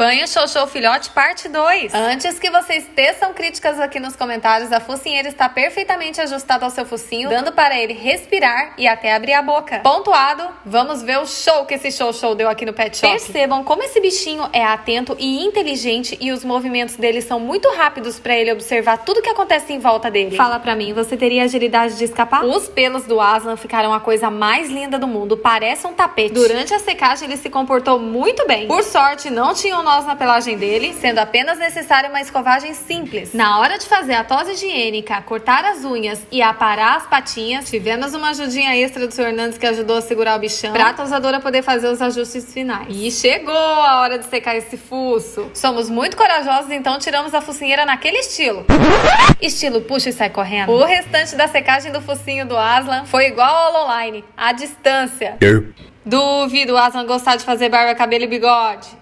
Banho Xoxô Filhote parte 2. Antes que vocês teçam críticas aqui nos comentários, a focinheira está perfeitamente ajustada ao seu focinho, dando para ele respirar e até abrir a boca. Pontuado, vamos ver o show que esse Xoxô deu aqui no Pet Shop. Percebam como esse bichinho é atento e inteligente e os movimentos dele são muito rápidos para ele observar tudo que acontece em volta dele. Fala pra mim, você teria agilidade de escapar? Os pelos do Aslan ficaram a coisa mais linda do mundo, parece um tapete. Durante a secagem ele se comportou muito bem. Por sorte, não tinha um nós na pelagem dele, sendo apenas necessária uma escovagem simples. Na hora de fazer a tosa higiênica, cortar as unhas e aparar as patinhas, tivemos uma ajudinha extra do Sr. Hernandes que ajudou a segurar o bichão, pra tosadora poder fazer os ajustes finais. E chegou a hora de secar esse fuço. Somos muito corajosos, então tiramos a focinheira naquele estilo. Estilo puxa e sai correndo. O restante da secagem do focinho do Aslan foi igual ao online, à distância. Duvido o Aslan gostar de fazer barba, cabelo e bigode.